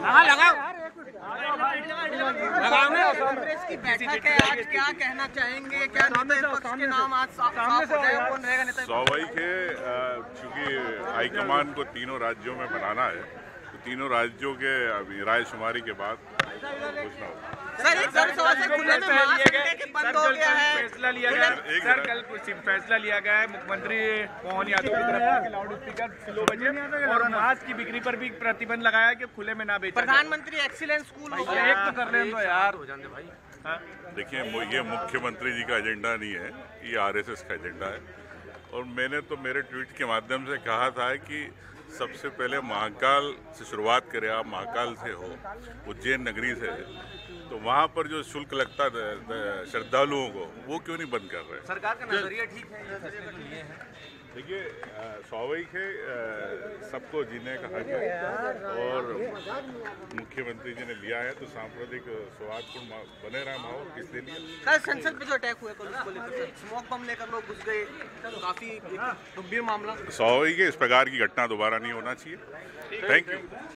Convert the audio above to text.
कांग्रेस की बैठक है आज, क्या कहना चाहेंगे? क्या पक्ष के नाम आज साफ हो जाएगा, कौन रहेगा नेता? स्वाभाविक है, चूंकि हाईकमान को तीनों राज्यों में बनाना है, तो तीनों राज्यों के रायशुमारी के बाद घोषणा होगी। सर, एक सवाल से खुले में महासंघ बंद हो गया है, फैसला लिया गया है। सर, कल फैसला लिया गया है मुख्यमंत्री मोहन यादव की तरफ से लाउड स्पीकर स्लो बजे और मास्क की बिक्री पर भी प्रतिबंध लगाया कि खुले में ना बेचा। प्रधानमंत्री एक्सीलेंस स्कूल एक तो कर रहे हैं तो यार हो जाते भाई। देखिए, ये मुख्यमंत्री जी का एजेंडा नहीं है, ये आरएसएस का एजेंडा है। और मैंने तो मेरे ट्वीट के माध्यम से कहा था कि सबसे पहले महाकाल से शुरुआत करें। आप महाकाल से हो, उज्जैन नगरी से, तो वहाँ पर जो शुल्क लगता है श्रद्धालुओं को, वो क्यों नहीं बंद कर रहे? सरकार का नजरिया ठीक है। देखिए, स्वाभाविक है, सबको जीने का हक है और मुख्यमंत्री जी ने लिया है, तो सांप्रदायिक सौहार्दपूर्ण बने रहा माहौल, इसलिए लिए। कल संसद पे जो अटैक हुआ कल उसको लेकर स्मोक बम लेकर लोग घुस गए, काफी गंभीर मामला। स्वाभाविक है, इस प्रकार की घटना दोबारा नहीं होना चाहिए। Thank you.